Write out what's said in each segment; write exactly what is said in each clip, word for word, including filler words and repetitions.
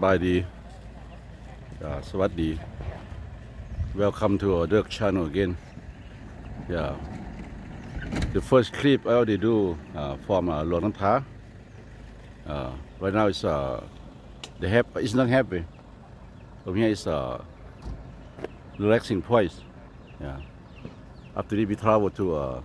บายดีสวัสดี Welcome to our Dirk channel again. Yeah, the first clip I already do uh, from uh, Luang Nam Tha. Uh, right now it's uh, the happy. It's not happy. From here is a relaxing place. Yeah. After this we travel to uh,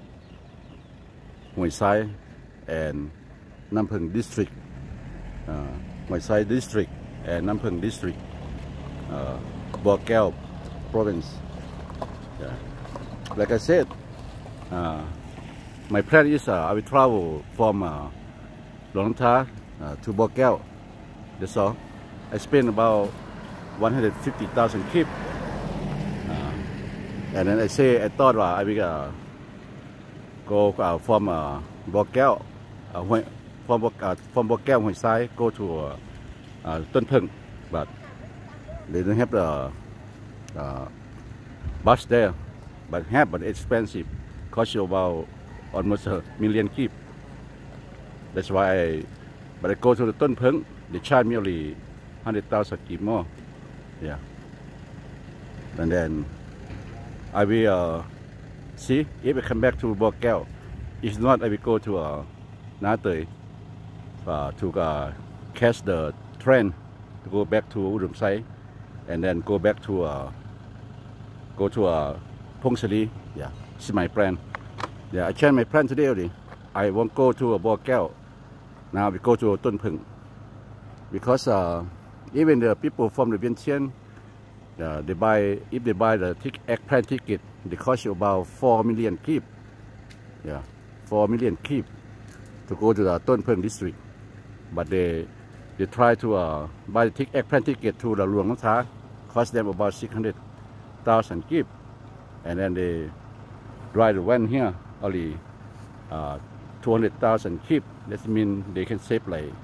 Muay Sai and Nam Phung district. Uh, Muay Sai district and Nam Phung district. Uh, Bo Keo province. Yeah. Like I said, uh, my plan is uh, I will travel from uh, Luang Nam Tha uh, to Bo Keo. That's all. I spend about one hundred fifty thousand kip. Uh, and then I say I thought uh, I will uh, go uh, from uh, Bo Keo, uh, when, from Bo uh, from Bo Keo Muay Sai go to uh, uh, Tuan Phung, but they don't have the uh, bus there. But have but expensive, cost you about almost a million kip. That's why I, but I go to the Tuan Phung, they charge me only hundred thousand kip more. Yeah, and then I will uh, see if I come back to Bo Keo. If not, I will go to uh, Nha Tơi uh, to uh, catch the train to go back to Udom Sai, and then go back to uh, go to uh, Phong Sali. Yeah, this is my plan. Yeah, I changed my plan today already. I won't go to uh, Bo Keo. Now we go to Tuan Phung because uh, even the people from the Vientiane, uh, they buy if they buy the tic airplane ticket, they cost you about four million kip. Yeah, four million kip to go to the Tuan Phung district. But they they try to uh, buy the tic airplane ticket to the Luang Nam Tha, cost them about six hundred thousand kip, and then they drive the van here only uh, two hundred thousand kip. That means they can save like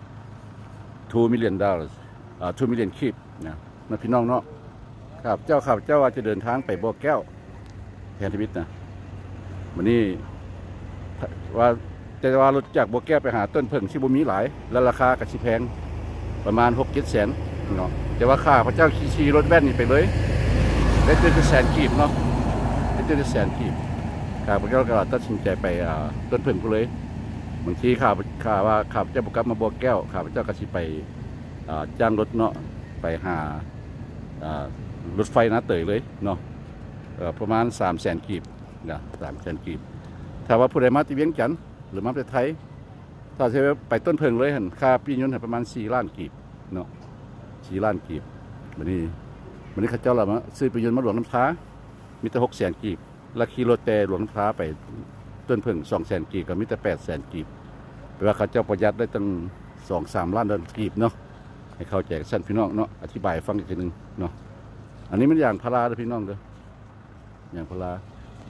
two million dollars. Uh, two million kipนะนะพี่น้องเนาะครับเจ้าข่าวเจ้าว่าจะเดินทางไปบ่อแก้วแทนชีวิตนะวันนี้ว่าจะว่ารถจากบ่อแก้วไปหาต้นเพิ่งชิบุมีหลายและราคากับชิแพงประมาณหกเจ็ดแสนเนาะแต่ว่าข้าพระเจ้าขี่รถแว่นนี่ไปเลยได้เดือนแสนกีบเนาะได้เดือนแสนกีบข้าพระเจ้าก็ตัดสินใจไปต้นเพิ่งกูเลยบางทีข้าข้าว่าข้าพเจ้าบุกกลับมาบ่อแก้วข้าพเจ้าก็ชิไปจ้างรถเนาะไปหารถไฟNha Tơiเลยเนาะประมาณสามแสนกีบนะสามแสนกีบถ้าว่าผู้ใดมาที่เวียงจันทร์หรือมาประเทศไทยถ้าจะไปต้นเพิงเลยหันค่าปียนต์ประมาณสี่ล้านกีบเนาะสี่ล้านกีบวันนี้วันนี้ข้าเจ้าเรามาซื้อปียนต์มาหลวงน้ำท้ามีแต่หกแสนกีบและขี่รถแต่หลวงน้ำท้าไปต้นเพิงสองแสนกีบกับมีแต่แปดแสนกีบแปลว่าข้าเจ้าประหยัดได้ตั้งสองสามล้านดอลลาร์กีบเนาะให้เข้าใจสั้นพี่น้องเนาะอธิบายฟังอีกทีหนึ่งเนาะอันนี้มันอย่างพาราเด้อพี่น้องเด้ออย่างพารา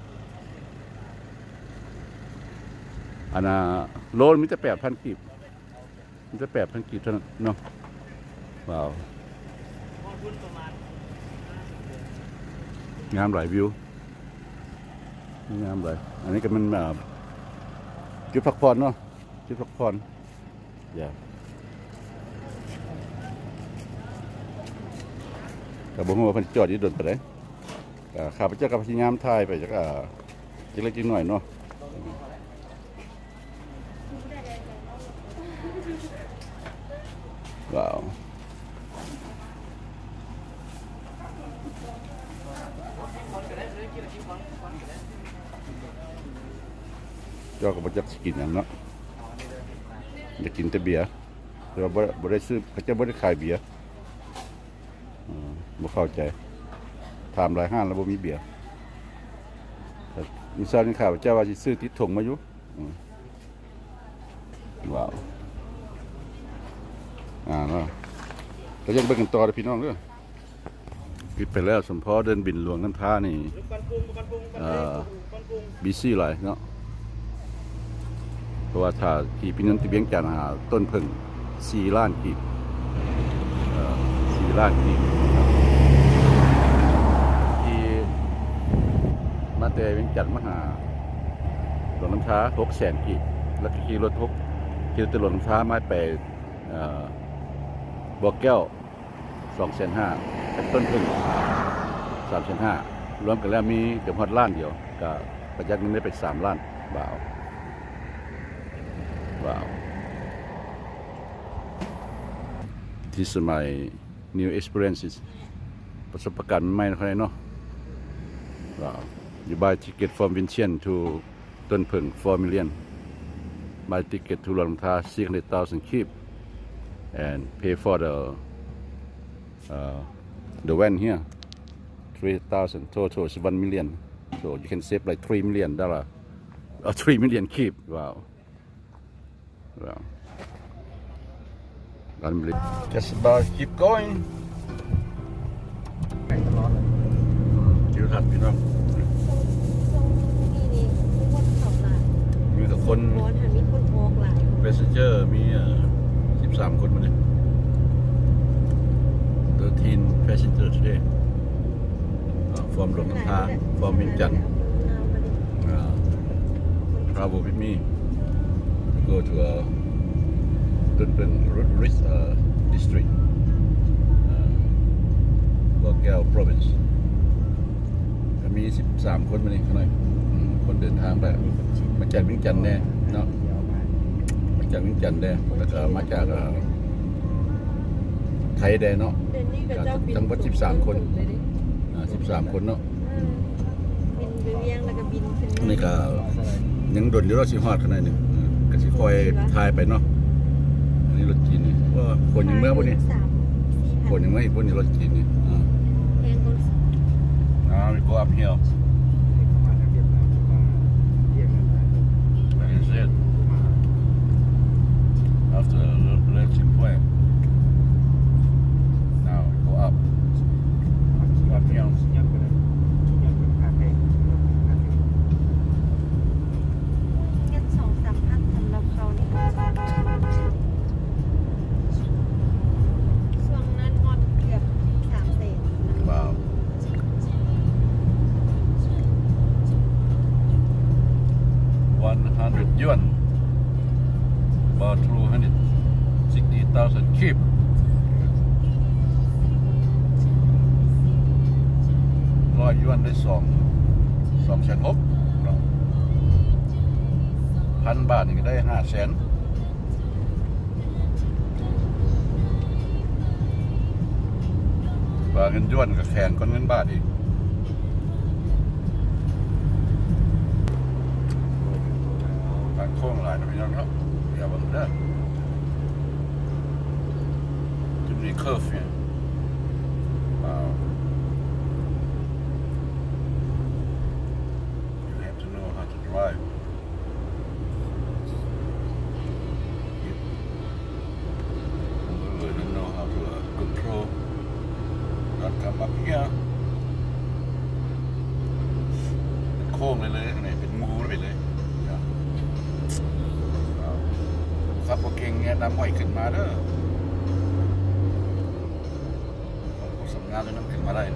อันน่ะโลมีแต่แปดพันกีบมีแต่แปดพันกีบเท่านั้นเนาะว้าวงามหลายวิวงามหลายอันนี้ก็มันแบบจุดพักผ่อนเนาะจุดพักผ่อนอย่าแต่บ่ฮู้ว่าเพิ่นจอดอยู่โดนปานใดข้าพเจ้าก็พยายามถ่ายไปจักจักเล็กน้อยเนาะว้าวเจ้าก็บ่จักสิกินหยังเนาะอยากกินแต่เบียร์แต่ว่าบ่ได้ซื้อเขาจะบ่ได้ขายเบียร์บ่เข้าใจถามหลายห้างแล้วบ่มีเบียร์มีซานี่ข่าวเจ้าว่าสิซื้อติดถงมาอยู่ว้าวอ่าเนาะเรายังเบิ่งกันต่อเลยพี่น้องเด้อปิดไปแล้วสมพอเดินบินหลวงน้ำท้านี่บีซี่หลายเนาะเพราะว่าถ้าขี่พี่น้องที่เวียงจันทร์หาต้นเพิ่งสี่ล้านกีบสี่ล้านกีบมาแต่เวียงจันทร์มาหาหลวงน้ำท้าหกแสนกีบแล้วขี่รถทุกขี่รถหลวงน้ำท้ามาไปบ่อแก้วสองแสนห้าเป็นต้นพึ่งสามแสนห้ารวมกันแล้วมีเกือบฮอดล้านเดียวก็ประหยัดเงินได้ไปสามล้านบาทว้าวที่สมัย new experiences ประสบการณ์ใหม่ๆนะเนาะว้าว you buy ticket from Vientiane to ต้นพึ่งfour million buy ticket to ลำธารsix hundred thousand keep and pay for the uh, the van here three thousand total is one million so you can save like three million dollar or three million keep wow wow unbelievable just about keep going ไปตลอดเลยจิ๋วถัดพี่น้องนี่นี่คนขับหลายมีแต่คนร้อนหามีคนโอกหลาย passenger มีสิบสามคนมาเลยthirteen passenger today from หลวงน้ำทา from มินจัน travel with me to go to uh, ต้นเป็นริส district บ่อแก้ว province ก็มีสิบสามคนมาเลยข้างในคนเดินทางไปมาจากมินจันแน่เนาะมาจากมินจันแน่แล้วก็มาจากไทยแน่เนาะทั้งหมดสิบสามคนสิบสามคนเนาะบินไปเวียงแล้วก็บินขึ้นนี่ก็ยังโดนอยู่รถสีฮอดขนาดนี้ก็สิคอยทายไปเนาะอันนี้รถจีนนี่ว่าคนยังเมื่อพวกนี้คนยังไม่พวกนี้รถจีนนี่อ่าแพงคนอ่า we go up here มาทางเวียดนามมาเยี่ยมกันได้ that is it after Leching Point now we go up up here ยังเป็นยังเป็นคาเฟ่คาเฟ่เงินสองสามพันสำหรับเขานี่ช่วงนั้นฮอตเกือบสามแสนว้าว one hundred yuan about two hundred sixty thousand keepร้อยยวนได้สองสองแสนหกพันบาทนี่ก็ได้ห้าแสนบาทเงินยวนกับแข่งก้อนเงินบาทอีกทางโค้งหลายนะพี่น้องเนาะอย่าบังเด้อจะมีเคอร์ฟเนี่ยว้าว drive. I don't know how to uh, control. Not come up here. เป็นโค้งเลยเลยข้างในเป็นงูไปเลยครับโอเคเงี้ยน้ำไหวขึ้นมาเด้อสำงานเลยน้ำขึ้นมาได้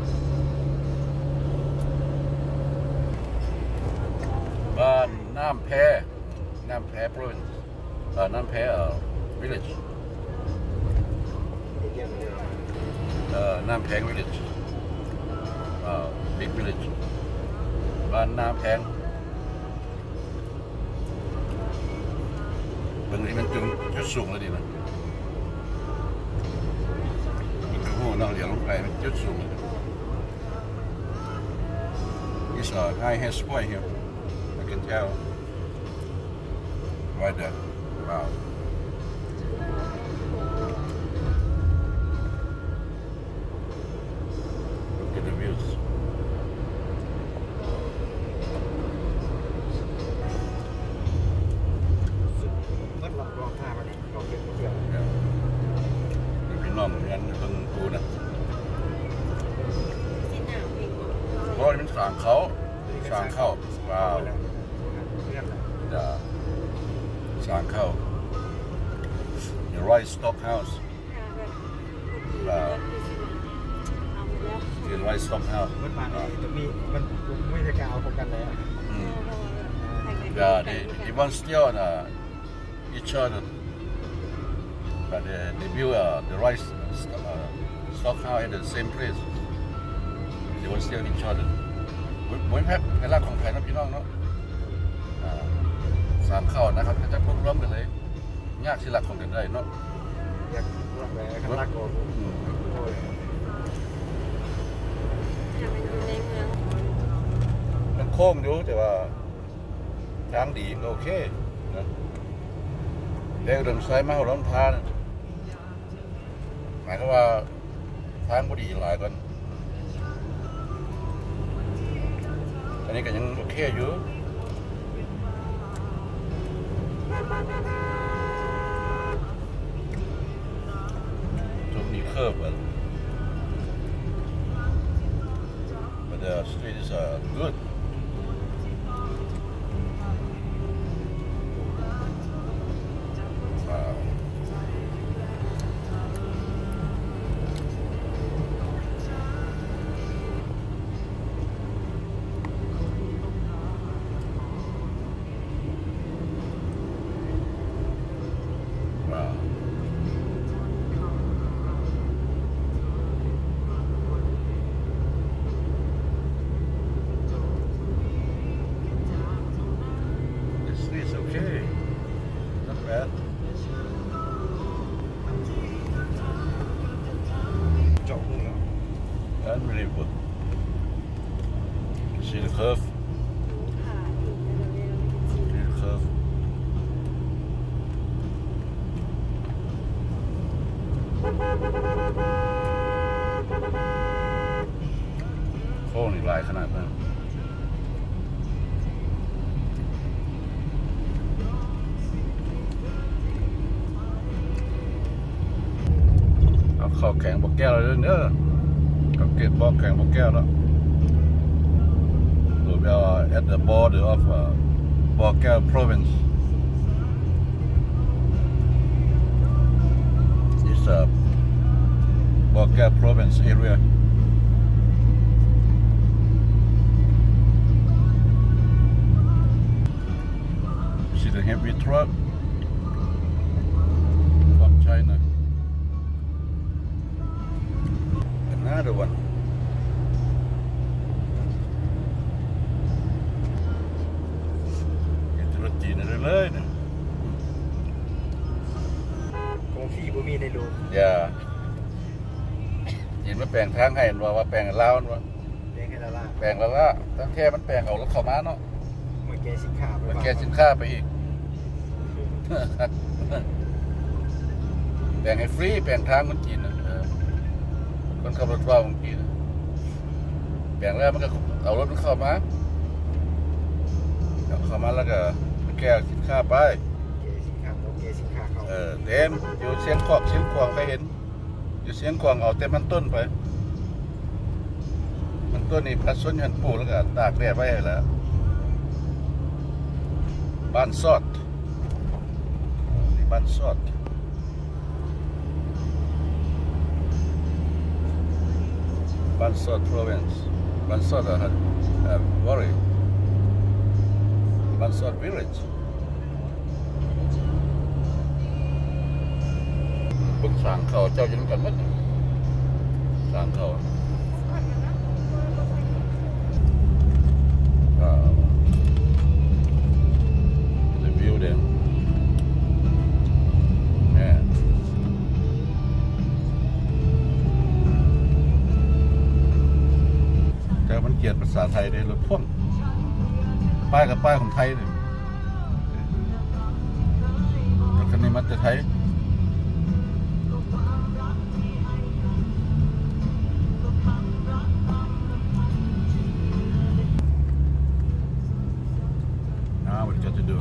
บ้านน้ำแพน้ำแพ province เอ่อน้ำแพเอ่อ village เอ่อน้ำแพง village เอ่อ big village บ้านน้ำแพงบางทีมันจุดจุดสูงเลยดีนะมันกระหู้นอกเหลียวลงไปมันจุดสูงเลย It's a high head point here I can tell right there wow look at the views รถลองท่ามาดิลองเก็บเพื่อนมีพี่น้องเหมือนกันเพิ่งกูนะสิหนาวเองเพราะมันสางเขาสางเข้าว้าวจะสางเข้า The Rice Stock House ว้าว The Rice Stock House รถมาตรงนี้มันไม่ใช่การเอาพบกันเลยอืม Yeah, they, they want still on uh, each other, but they, they build uh, the rice uh, stock house at the same place they will steal each other เหมือนแพ็คในร่างของไทยนะพี่น้องเนาะสามเข้านะครับจะพวกล้อมกันเลยยากที่หลักของกันได้เนาะอยากรักแร้ข้างล่างก่อนโอ้ยอยากไปอยู่ในเมืองมันโค้งอยู่แต่ว่าทางดีโอเคนะเดี๋ยวเดินซ้ายมาหัวล้อมทางหมายถึงว่าทางพอดีหลายกันอันนี้ก็ยังโอเคอยู่จุดนี้เคอร์ฟ but the street is uh, good wow Unbelievable. You see the curve? See the curve? Holy light ขนาดนั้นเอาข้าวแข็งบอกแก้วเลยเด้อเก็บบอกแข่งบอกแก้วแล้ว so we are at the border of uh, Bokel province it's a Bokel province area see the heavy truck from China another one itu roti niเลยนะกองขี้บ่มีในโลกอย่าเห็นว่าแปลงทางให้ว่าว่าแปลงลาวว่าแปลงให้ละล่ะแปลงละล่ะทั้งแท้มันแปลงเอารถเข้ามาเนาะมันแกสินค้ามันแกสินค้าไปอีกแปลงให้ฟรีแปลงทางมันกินนะคนขับรถว่าบางทีแบ่งแล้วมันก็เอารถมันเข้ามาเข้ามาแล้วก็แก้สินค้าไปแกสินค้าโอเคสินค้าเขาเออเต็มอยู่เสียงขอบเสียงขวางใครเห็นอยู่เสียงขวางเอาเต็มมันต้นไปมันต้นนี่พัดส้นยันปูแล้วก็ตากแดดไว้แล้วบ้านซอดนี่บ้านซอดBansod province, Bansod uh, uh, Wari, Bansod village. บึงสางเขาเจ้าอยู่กันมั้ยสางเขาอ่า the building yeahมันเขียนภาษาไทยได้รถพ่วงป้ายกับป้ายของไทยเลยรถคันนี้มันจะไทยอ่าวันนี้จะดู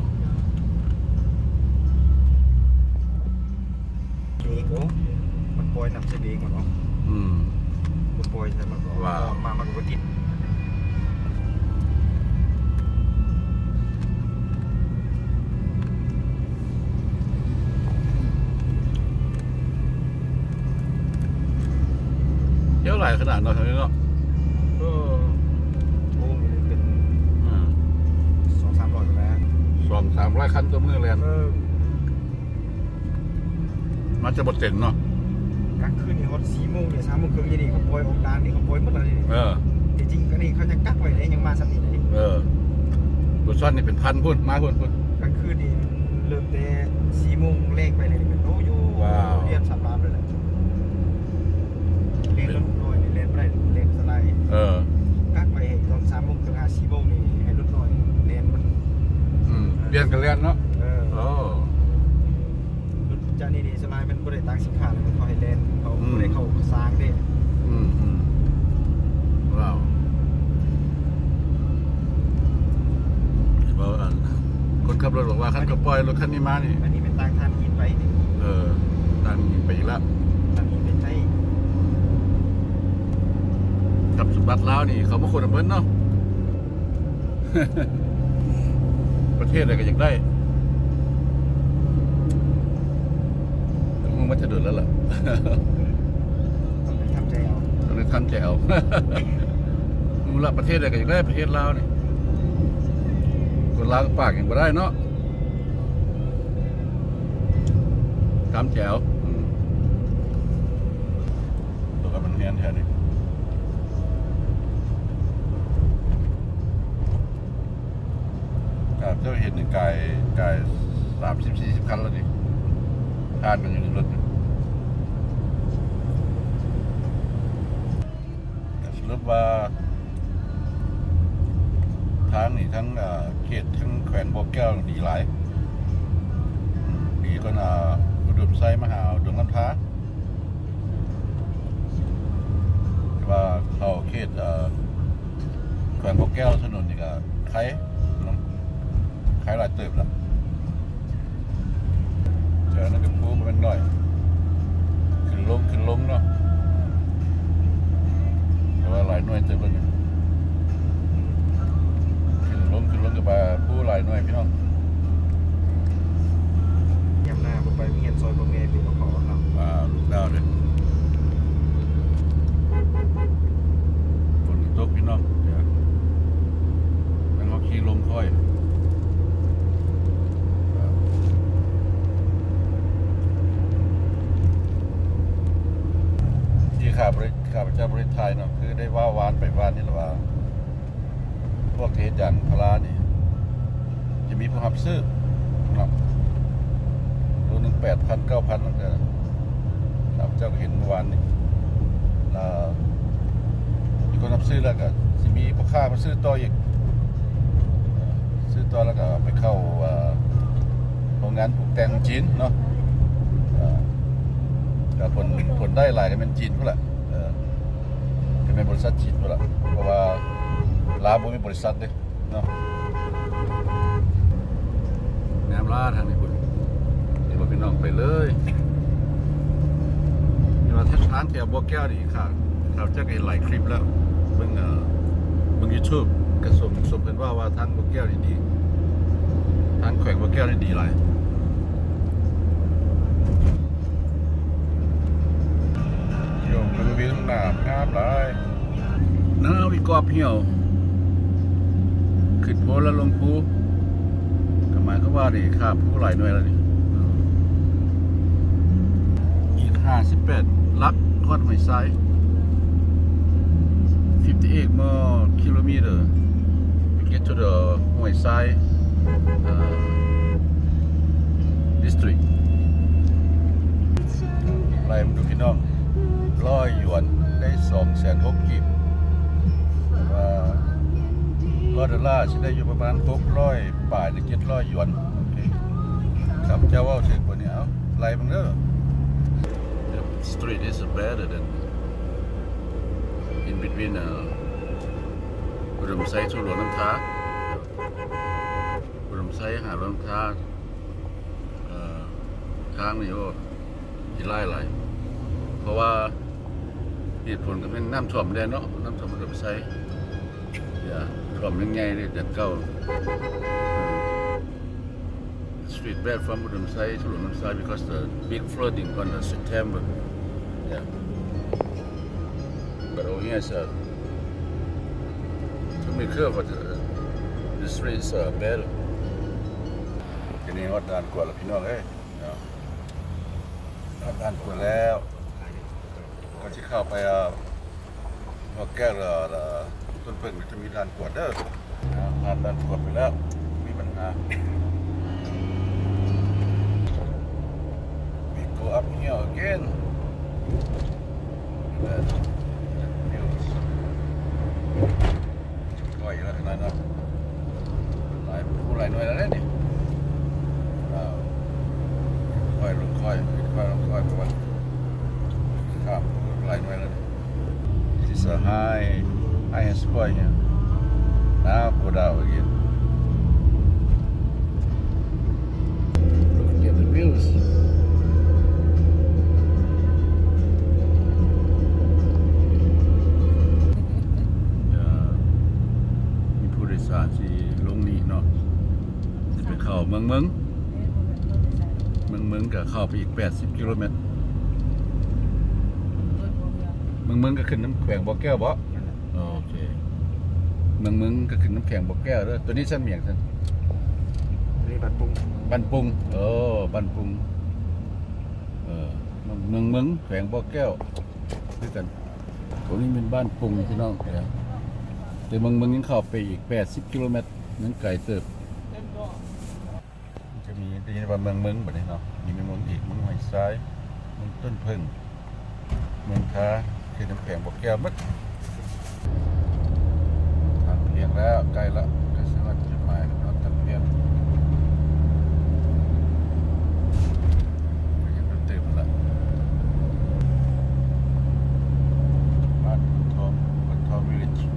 เบรกโอ้มันปล่อยนำใช้เบรกมันออกอืมมันปล่อยใช่มันก็มามันก็ติดเที่ยวไหลขนาดนั้นเนาะก็โอ้มันเป็นสองสามร้อยแล้วสองสามร้อยคันตัวมือเลยมันจะบดเต็มเนาะกลางคืนนี่ฮอตสี่โมงเนี่ยสามโมงครึ่งนี่เขาปล่อยออกด่านนี่เขาปล่อยหมดเลยนี่เออแต่จริงก็นี่เขายังกักไว้เลยยังมาสำนีเลยเออบุษอนนี่เป็นพันพุ่นมาพุ่นพุ่นกลางคืนนี่เริ่มแต่สี่โมงเลขไปเลยเป็นโอ้ยเรียนสับรามเลยแหละเรียนรถน้อยเรียนไม่ได้เรียนสไลด์เออกักไว้ตอนสามโมงถึงห้าสี่โมงนี่ให้รถน้อยเรียนมันอืมเรียนกันเรียนเนาะเออโอ้รถจานี่นี่สไลด์มันก็ได้ตั้งสินค้าเลยมันเขาให้เรียนเขาไม่ได้เขาสร้างเด้อืมอืมว้าวบอกอ่ะคนขับรถบอกว่าคันก็ปล่อยรถคันนี้มานี่อันนี้เป็นตั้งท่านหินไปนี่เออตันไปอีกแล้วท่านหินเป็นไทยกับสมบัติลาวนี่เขาไม่ควรเอาเบิ้ลเนาะ ประเทศอะไรก็อยากได้แต่มึงมันจะเดือดแล้วล่ะต้องไปทำใจเอาตอนนี้ท่านแจ๋ว มึงละประเทศอะไรก็อยากได้ประเทศลาวนี่คนลาวก็ปากยังไม่ได้เนาะทำแจ๋วอืมตัวกับมันเฮียนแถวนี้ครับเจ้าเห็นหนึ่งกายกายสามสิบสี่สิบคันแล้วดิทานกันอยู่ในรถนี่สรุปว่าทางนี่ทั้งเขตทั้งแขวนบ่อแก้วดีหลายดีก็น่าอุดมไซมหาดงน้ำท้าแต่ว่าเข้าเขตแขวนบ่อแก้วถนนนี่ก็ใครขายหลายเติบแล้วเจอนั่นก็พูดมันหน่อยขึ้นลงขึ้นลงเนาะแต่ว่าหลายหน่วยเติบแล้วเนี่ยขึ้นลงขึ้นลงกับผู้หลายหน่วยพี่น้องยำหน้าผมไปเมียนซอยบะเมย์ปีมาขอเนาะอ่าลูกดาวเลยฝนตกพี่น้องเดี๋ยวนั่งเขาขี่ลมค่อยที่ข้าบริข้าพเจ้าบริไทยเนาะคือได้ว่าวานไปวานนี่แหละว่าพวกเทศอย่างพลานี่จะมีผู้รับซื้อเนาะตัวหนึ่งแปดพันเก้าพันนั่นก็ข้าพเจ้าก็เห็นเมื่อวานนี่แล้วมีคนรับซื้อแล้วก็จะมีพ่อค้ามาซื้อต่ออีกซื้อต่อแล้วก็ไปเข้าโรงงานปลูกแตงจีนเนาะก็ผลผลได้หลายก็เป็นจีนพวกแหละก็เป็นบริษัทจีนพวกแหละเพราะว่าลาวมีบริษัทเลยเนาะแนมลาทางนี้คุณเดี๋ยวพี่น้องไปเลยนี่ว่าทางแถวบ่อแก้วนี่ค่ะเราจะเห็นหลายคลิปแล้วเบิ่งเอ่อเบิ่งยูทูบกระสมสมกันว่าว่าทางบ่อแก้วนี่ดีทางแขวงบ่อแก้วนี่ดีหลายโยมมือวิวหนามงามหลายน้าวิกอบเหี่ยวขึ้นโพแล้วลงภูก็หมายก็ว่านี่ข้ามผู้หลายหน่วยแล้วนี่อีกห้าสิบแปดลักฮอดห้วยทรายfifty-eight more kilometer we get to the ห้วยทราย uh, district ไล่มาดูพี่น้องร้อยหยวนได้สองแสนหกกีบว่าร้อยดอลลาร์จะได้อยู่ประมาณหกร้อยป่ายหรือเจ็ดร้อยหยวนโอเคครับเจ้าว่าถึงกว่านี้เอาไล่มันเด้อ The street is better than in between อุดมไซสู่หลวงน้ำท้าอุดมไซหาหลวงน้ำท้าทางนี่โอ้ที่ไล่ไหลเพราะว่าเหตุผลก็เป็นน้ำท่วมแดนเนาะน้ำท่วมอุดมไซอย่าท่วมยังไงเลยเดือนเก้า street bad from Udom Sai to Udom Sai because the big flooding on the September yeah but over here is uh, to make sure for the the streets are better ทีนี้วัดด่านกวดแล้วพี่น้องเอ้ยวัดด่านกวดแล้วก่อนที่เข้าไปอ่ะพอแก้วต้นเพิ่งจะมีด่านกวดเด้อผ่านด่านกวดไปแล้วมีปัญหา we go up here again that views ค่อยแล้วขนาดนั้นหลายผู้หลายหน่วยแล้วเนี่ยค่อยลงค่อยค่อยลงค่อยไปว่าข้ามหลายหน่วยแล้ว This is a high high square here now go down again look at the viewsมีผู้โดยสารที่ลงนี่เนาะจะไปเข้าเมืองเมืองเมืองเมืองก็เข้าไปอีกแปดสิบกิโลเมตรเมืองเมืองก็ขึ้นน้ำแข็งบ่อแก้วบ่โอเคเมืองเมืองก็ขึ้นน้ำแข็งบ่อแก้วเด้อตัวนี้ชั้นเมียงชั้นนี่บัดปุงบันปุงโอ้บันปุงเออเมืองเมืองแขวงบ่อแก้วด้วยกันตรงนี้เป็นบ้านปุงพี่น้องแต่เมืองเมืองยังเข้าไปอีกแปดสิบกิโลเมตรนั้นไกลเติบจะมีได้ยินว่าเมืองเมืองแบบนี้เนาะมีเมืองอีกเมืองหอยซ้ายเมืองต้นพึ่งเมืองท้าคือน้ำแข็งบ่อแก้วมัดทางเพียงแล้วใกล้ละใกล้สถานจุดหมายแล้วทางเพียงยังเติมละบ้านคนทองคนทองวิลเลจ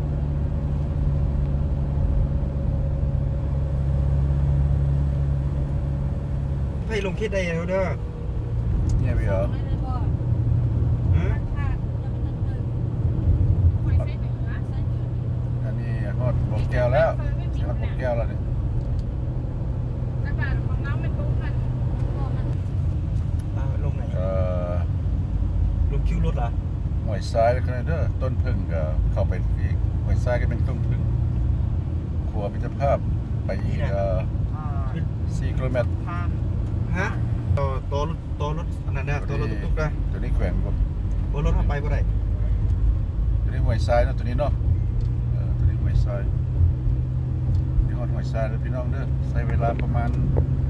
ให้ลงคิดได้แล้วเด้อเนี่ยพี่เหรอไม่ได้บอกฮะขาดจะเป็นหนึ่งหอยไส้ไหนคะไส้หนึ่งอันนี้ฮอดบ่อแก้วแล้วฮอดบ่อแก้วแล้วนี่กระดาษของน้ำเป็นตุ้งกันบอกมันอ่าลงไหนเอ่อลงคิวรถเหรอหอยซ้ายแล้วก็เด้อต้นพึ่งก็เข้าไปอีกหอยซ้ายก็เป็นต้นพึ่งครัวมิตรภาพไปอีกเอ่อสี่กิโลเมตรฮะต่อต่อรถต่อรถอันนั้นนะต่อรถตุ๊กๆนะตัวนี้แขวงบ่บนรถเข้าไปบ่ได้ตัวนี้หอยซ้ายเนาะตัวนี้เนาะเออตัวนี้หอยซ้ายนี่ฮอดหอยซ้ายแล้วพี่น้องเด้อใช้เวลาประมาณ